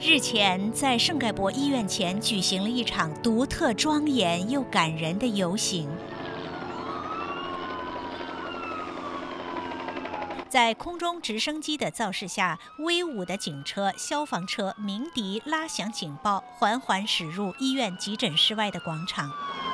日前，在圣盖博医院前举行了一场独特庄严又感人的游行。在空中直升机的造势下，威武的警车、消防车鸣笛拉响警报，缓缓驶入医院急诊室外的广场。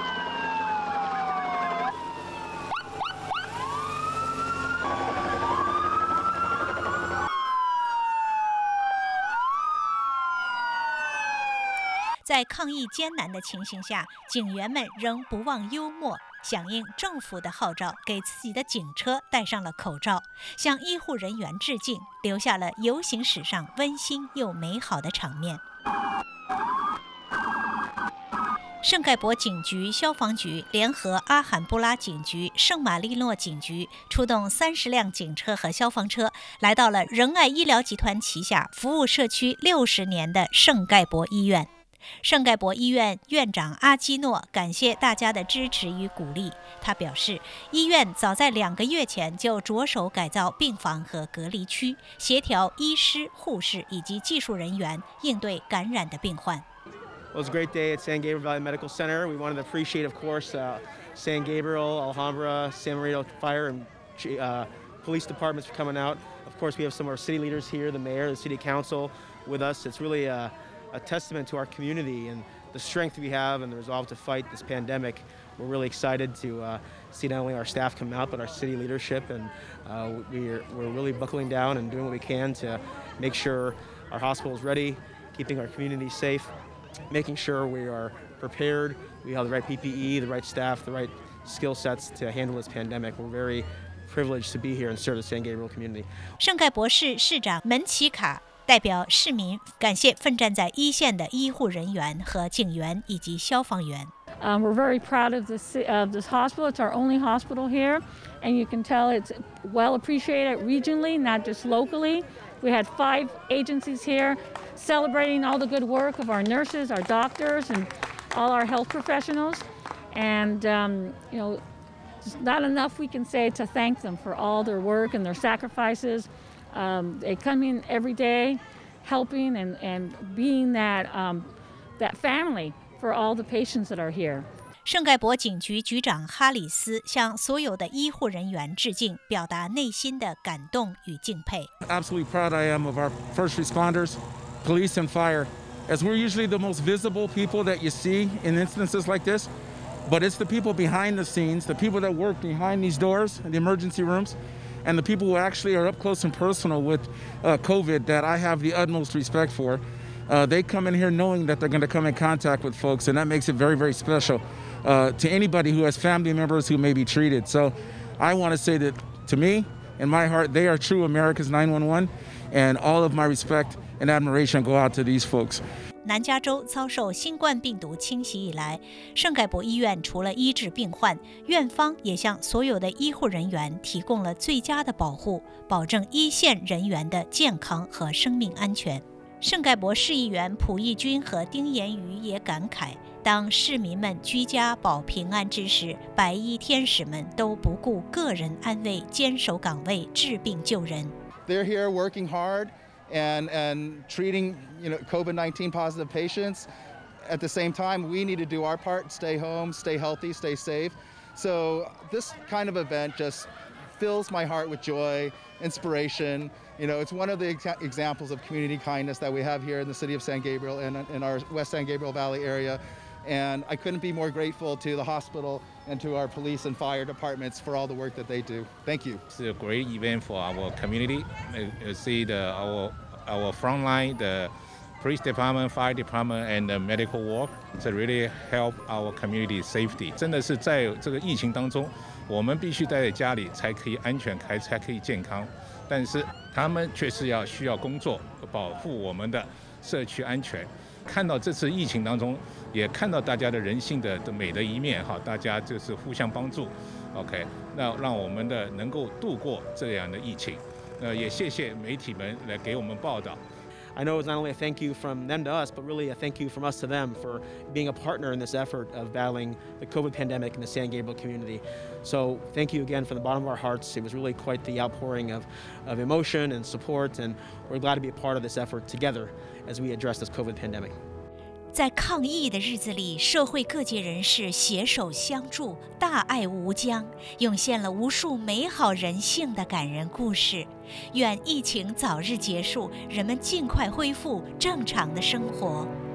在抗疫艰难的情形下，警员们仍不忘幽默，响应政府的号召，给自己的警车戴上了口罩，向医护人员致敬，留下了游行史上温馨又美好的场面。圣盖博警局、消防局联合阿罕布拉警局、圣马力诺警局，出动30辆警车和消防车，来到了仁爱医疗集团旗下服务社区60年的圣盖博医院。圣盖博医院院长阿基诺感谢大家的支持与鼓励。他表示，医院早在2个月前就着手改造病房和隔离区，协调医师、护士以及技术人员应对感染的病患。 Well, it was a great day at San Gabriel Valley Medical Center. We wanted to appreciate, of course, San Gabriel, Alhambra, San Marino Fire, and police departments for coming out. Of course, we have some of our city leaders here, the mayor, the city council with us. It's really a testament to our community and the strength we have and the resolve to fight this pandemic. We're really excited to see not only our staff come out, but our city leadership, and we're really buckling down and doing what we can to make sure our hospital is ready, keeping our community safe, making sure we are prepared, we have the right PPE, the right staff, the right skill sets to handle this pandemic. We're very privileged to be here and serve the San Gabriel community. 圣盖博市市长门奇卡代表市民感谢奋战在一线的医护人员和警员以及消防员。 We're very proud of this hospital. It's our only hospital here, and you can tell it's well appreciated regionally, not just locally. We had 5 agencies here celebrating all the good work of our nurses, our doctors, and all our health professionals. And, it's not enough we can say to thank them for all their work and their sacrifices. They come in every day helping and being that family for all the patients that are here. 圣盖博警局局长哈里斯向所有的医护人员致敬，表达内心的感动与敬佩。 Absolutely proud I am of our first responders, police and fire, as we're usually the most visible people that you see in instances like this. But it's the people behind the scenes, the people that work behind these doors in the emergency rooms, and the people who actually are up close and personal with COVID that I have the utmost respect for. They come in here knowing that they're going to come in contact with folks, and that makes it very, very special to anybody who has family members who may be treated. So I want to say that to me, in my heart, they are true America's 911, and all of my respect and admiration go out to these folks. 南加州遭受新冠病毒侵袭以来，圣盖博医院除了医治病患，院方也向所有的医护人员提供了最佳的保护，保证一线人员的健康和生命安全。圣盖博市议员蒲义军和丁延瑜也感慨，当市民们居家保平安之时，白衣天使们都不顾个人安危，坚守岗位，治病救人。 They're here working hard and treating COVID-19 positive patients. At the same time, we need to do our part, stay home, stay healthy, stay safe. So this kind of event just fills my heart with joy, inspiration. It's one of the examples of community kindness that we have here in the city of San Gabriel and in our West San Gabriel Valley area. And I couldn't be more grateful to the hospital and to our police and fire departments for all the work that they do. Thank you. It's a great event for our community. You see our frontline, the police department, fire department, and the medical work to really help our community safety. 真的是在这个疫情当中，我们必须待在家里才可以安全，才可以健康。但是他们却是需要工作，保护我们的社区安全。看到这次疫情当中，也看到大家的人性的美的一面哈，大家就是互相帮助 ，OK， 那让我们能够度过这样的疫情。也谢谢媒体们来给我们报道。 I know it's not only a thank you from them to us, but really a thank you from us to them for being a partner in this effort of battling the COVID pandemic in the San Gabriel community. So thank you again from the bottom of our hearts. It was really quite the outpouring of emotion and support, and we're glad to be a part of this effort together as we address this COVID pandemic. 在抗疫的日子里，社会各界人士携手相助，大爱无疆，涌现了无数美好人性的感人故事。愿疫情早日结束，人们尽快恢复正常的生活。